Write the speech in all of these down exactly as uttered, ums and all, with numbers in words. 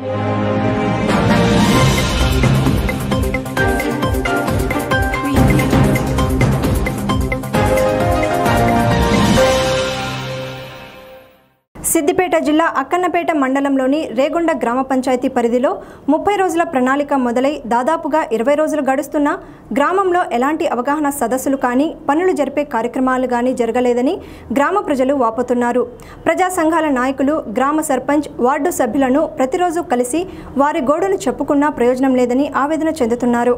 సిద్దిపేట జిల్లా అక్కన్నపేట మండలంలోని రేగొండ గ్రామ పంచాయతీ పరిధిలో ముప్పై రోజుల ప్రణాళిక మొదలై దాదాపుగా ఇరవై రోజులు గడుస్తున్నా గ్రామంలో ఎలాంటి అవగాహన సదస్సులు కానీ పనులు జరిపే కార్యక్రమాలు కానీ జరగలేదని గ్రామ ప్రజలు వాపోతున్నారు. ప్రజా సంఘాల నాయకులు గ్రామ సర్పంచ్ వార్డు సభ్యులను ప్రతిరోజు కలిసి వారి గోడును చెప్పుకున్నా ప్రయోజనం లేదని ఆవేదన చెందుతున్నారు.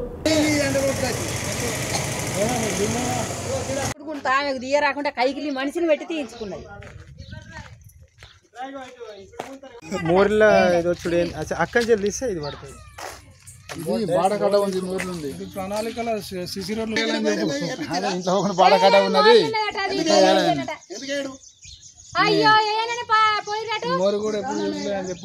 మోర్ల ఏదో చూడే అక్కడి నుంచి తీస్తే ఇది పడుతుంది. బాడకట ఉంది, మోర్లు ఉంది, ప్రణాళికల సిసి రోడ్లు ఇంట్లో ఒక బాడకట ఉన్నది. మోరు కూడా ఎప్పుడు అని చెప్పు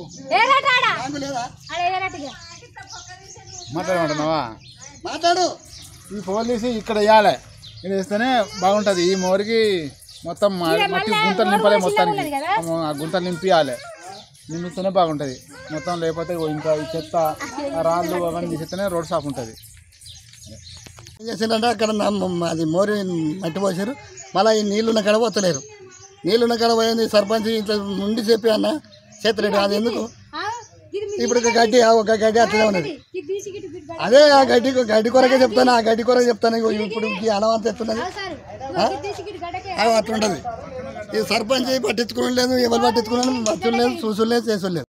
మాట్లాడమంటున్నావా? మాట్లాడు. ఈ ఫోన్ తీసి ఇక్కడ వేయాలి, ఇది వేస్తేనే బాగుంటుంది. ఈ మోరికి మొత్తం మట్టి గుంతలు నింపాలి, మొత్తానికి ఆ గుంతలు నింపియాలి, నింపిస్తేనే బాగుంటుంది మొత్తం. లేకపోతే ఇంకా ఈ చెత్త రాళ్ళు అవన్నీ తీసేస్తేనే రోడ్ సాఫ్ ఉంటుంది. ఏం చేసిందంటే అక్కడ అది మోరి మట్టి పోసారు, మళ్ళీ ఈ నీళ్ళున్న కాడ పోతలేరు. నీళ్ళున్న కాడ పోయింది సర్పంచ్ ఇట్లా నుండి చెప్పి అన్న చేతలేడు. అది ఎందుకు ఇప్పుడు గడ్డి ఒక గడ్డి అట్లనే ఉన్నది. అదే ఆ గడ్డి గడ్డి కొరకే చెప్తాను, ఆ గడ్డి కొరకు చెప్తాను. ఇప్పుడు ఈ అనవంత ఎత్తున్నది అట్లుంటుంది. ఈ సర్పంచ్ పట్టించుకోవడం లేదు, ఎవరు పట్టించుకున్నాను, మచ్చులు లేదు, చూసులు లేదు, చేసులు లేదు.